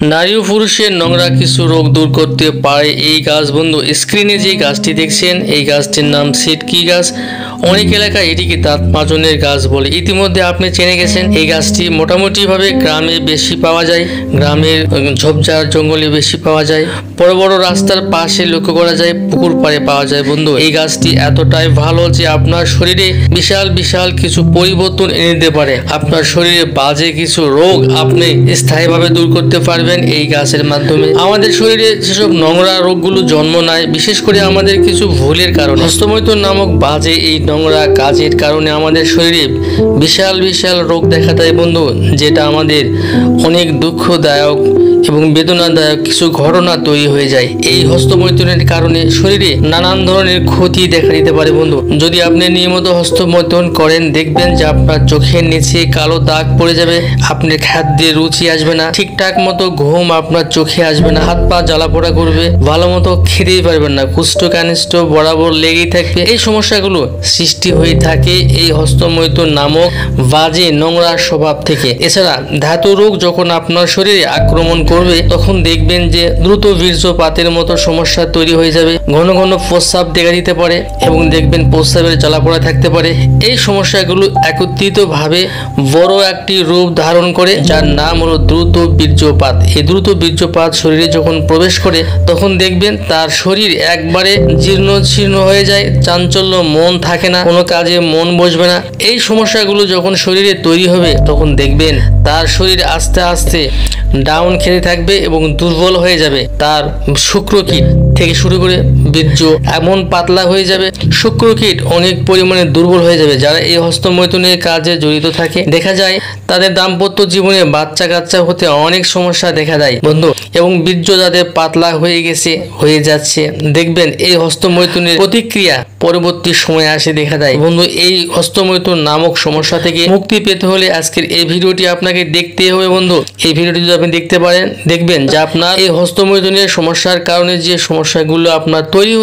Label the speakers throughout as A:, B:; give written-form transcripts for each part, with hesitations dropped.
A: নারী ও পুরুষের নোংরা কিছু রোগ দূর করতে পারে এই গাছ। বন্ধু, স্ক্রিনে যে গাছটি দেখছেন এই গাছটির নাম সিটকি গাছ। অনেক এলাকায় এটিকে দাঁত মাজনের গাছ বলে। ইতিমধ্যে আপনি জেনে গেছেন এই গাছটি মোটামুটি ভাবে গ্রামে বেশি পাওয়া যায়, গ্রামের ঝোপঝাড় জঙ্গলে বেশি পাওয়া যায়, বড় বড় রাস্তার পাশে লক্ষ্য করা যায়, পুকুর পাড়ে পাওয়া যায়। বন্ধু, এই গাছটি এতটাই ভালো যে আপনার শরীরে বিশাল বিশাল কিছু পরিবর্তন এনে দিতে পারে। আপনার শরীরে বাজে কিছু রোগ আপনি স্থায়ীভাবে দূর করতে পারবেন এই গাছের মাধ্যমে। আমাদের শরীরে যেসব নোংরা রোগগুলো জন্ম নেয়, বিশেষ করে আমাদের কিছু ভুলের কারণে, হস্তমৈথুন নামক বাজে এই নোংরা কাজের কারণে আমাদের শরীরে বিশাল বিশাল রোগ দেখা দেয় বন্ধু, যেটা আমাদের অনেক দুঃখদায়ক এবং বেদনাদায়ক কিছু ঘটনা তৈরি হয়ে যায়। এই হস্তমৈথুনের কারণে শরীরে নানান ধরনের ক্ষতি দেখা দিতে পারে বন্ধু। যদি আপনি নিয়মিত হস্তমৈথুন করেন, দেখবেন যে আপনার চোখের নিচে কালো দাগ পড়ে যাবে, আপনার খাদ্যে রুচি আসবে না, ঠিকঠাক মতো ঘুম আপনার চোখে আসবে না, হাত পা জ্বালা পোড়া করবে, ভালো মতো খেতেই পারবেন না, কুষ্ঠকানিষ্ঠ বরাবর লেগেই থাকবে। এই সমস্যাগুলো সৃষ্টি হয়ে থাকে এই হস্তমৈথুন নামক বাজে নোংরা স্বভাব থেকে। এছাড়া ধাতু রোগ যখন আপনার শরীরে আক্রমণ করবে, তখন দেখবেন যে দ্রুত বীর্যপাতের মতো সমস্যা তৈরি হয়ে যাবে, ঘন ঘন প্রস্রাব দেখা দিতে পারে এবং দেখবেন প্রস্রাবের জ্বালাপোড়া থাকতে পারে। এই সমস্যাগুলো একত্রিত ভাবে বড় একটি রূপ ধারণ করে, যার নাম হলো দ্রুত বীর্যপাত। এই দ্রুত বীর্যপাত শরীরে যখন প্রবেশ করে, তখন দেখবেন তার শরীর একবারে জীর্ণ শীর্ণ হয়ে যায়, চাঞ্চল্য, মন থাকে না, কোনো কাজে মন বসবে না। এই সমস্যাগুলো যখন শরীরে তৈরি হবে, তখন দেখবেন তার শরীর আস্তে আস্তে ডাউন খেতে থাকবে এবং দুর্বল হয়ে যাবে। তার শুক্রকীট থেকে শুরু করে বীর্য এমন পাতলা হয়ে যাবে, শুক্রকীট অনেক পরিমাণে দুর্বল হয়ে যাবে। যারা এই হস্তমৈথুনের কাজে জড়িত থাকে, দেখা যায় তাদের দাম্পত্য জীবনে বাচ্চা কাচ্চা হতে অনেক সমস্যা দেখা দেয় বন্ধু। এবং বীর্য যাদের পাতলা হয়ে গেছে, হয়ে যাচ্ছে, দেখবেন এই হস্তমৈথুনের প্রতিক্রিয়া পরবর্তী সময়ে আসে দেখা দেয় বন্ধু। এই হস্তমৈথুন নামক সমস্যা থেকে মুক্তি পেতে হলে আজকের এই ভিডিওটি আপনাকে দেখতে হবে বন্ধু। এই ভিডিওটি যদি আপনি দেখতে পারেন, দেখবেন যে আপনার এই হস্তমৈথুনের সমস্যার কারণে যে সমস্যাগুলো আপনার তৈরি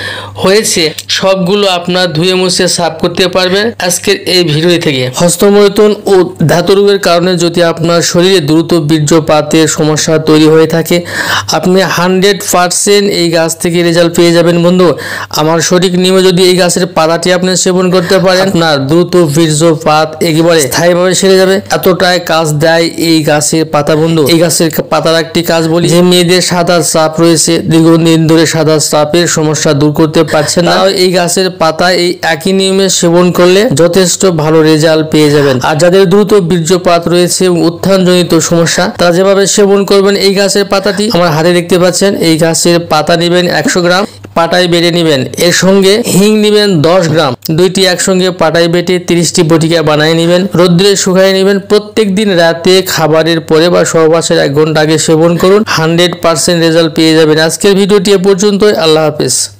A: হয়েছে সবগুলো আপনার ধুয়ে মুছে সাফ করতে পারবেন আজকের এই ভিডিও থেকে। হস্তমৈথুন ও ধাতু রোগের কারণে যদি আপনার শরীরে দ্রুত বীর্যপাতের সমস্যা তৈরি হয়ে থাকে, আপনি 100% এই গাছ থেকে রেজাল্ট পেয়ে যাবেন বন্ধু। আমার সঠিক নিয়মে যদি এই গাছের পাতাটি আপনি সেবন করতে পারেন, আপনার দ্রুত বীর্যপাত একেবারে স্থায়ীভাবে সেরে যাবে। এতটাই কাজ দেয় এই গাছের পাতা বন্ধু। এই গাছের পাতার একটি কাজ বলি, যে মেয়েদের সাদা চাপ রয়েছে, দীর্ঘদিন ধরে সাদা চাপের সমস্যা দূর করতে পারছেন না, এই গাছের পাতা এই একই নিয়মে সেবন করলে যথেষ্ট ভালো রেজাল্ট পেয়ে যাবেন। আর যাদের দ্রুত বীর্যপাত রয়েছে, উত্থানজনিত সমস্যা, তারা যেভাবে সেবন করবেন এই গাছের পাতাটি, আমার হাতে দেখতে পাচ্ছেন, এই গাছের পাতা নেবেন 100 গ্রাম, পাটায় বেটে নেবেন, এর সঙ্গে হিং নেবেন 10 গ্রাম, দুইটি একসঙ্গে পাটায় বেটে 30টি বটিকা বানিয়ে নেবেন, রোদ্রে শুকায় নেবেন। প্রত্যেক দিন রাতে খাবারের পরে বা সহবাসের 1 ঘন্টা আগে সেবন করুন, 100% রেজাল্ট পেয়ে যাবেন। আজকের ভিডিওটি এ পর্যন্তই। আল্লাহ হাফেজ।